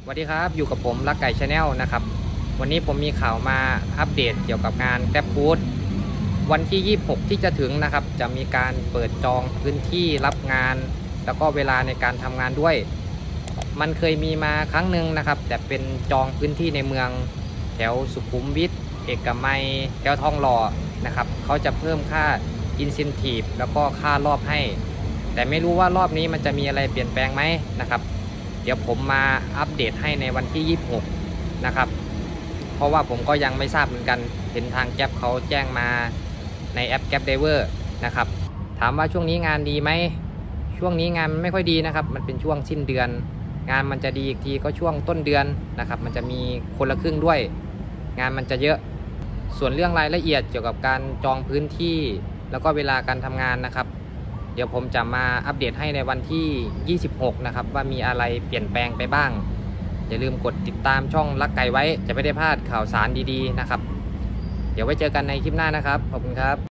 สวัสดีครับอยู่กับผมลักไก่ชาแนลนะครับวันนี้ผมมีข่าวมาอัปเดตเกี่ยวกับงานแกร็บฟู้ดวันที่26ที่จะถึงนะครับจะมีการเปิดจองพื้นที่รับงานแล้วก็เวลาในการทำงานด้วยมันเคยมีมาครั้งหนึ่งนะครับแต่เป็นจองพื้นที่ในเมืองแถวสุขุมวิทเอกมัยแถวทองหล่อนะครับเขาจะเพิ่มค่าอินเซนทีฟแล้วก็ค่ารอบให้แต่ไม่รู้ว่ารอบนี้มันจะมีอะไรเปลี่ยนแปลงไหมนะครับเดี๋ยวผมมาอัปเดตให้ในวันที่26นะครับเพราะว่าผมก็ยังไม่ทราบเหมือนกันเห็นทางแก๊ปเขาแจ้งมาในแอปแก๊ปไดเวอร์นะครับถามว่าช่วงนี้งานดีไหมช่วงนี้งานไม่ค่อยดีนะครับมันเป็นช่วงสิ้นเดือนงานมันจะดีอีกทีก็ช่วงต้นเดือนนะครับมันจะมีคนละครึ่งด้วยงานมันจะเยอะส่วนเรื่องรายละเอียดเกี่ยวกับการจองพื้นที่แล้วก็เวลาการทำงานนะครับเดี๋ยวผมจะมาอัปเดตให้ในวันที่26นะครับว่ามีอะไรเปลี่ยนแปลงไปบ้างอย่าลืมกดติดตามช่องลักไก่ไว้จะไม่ได้พลาดข่าวสารดีๆนะครับเดี๋ยวไว้เจอกันในคลิปหน้านะครับขอบคุณครับ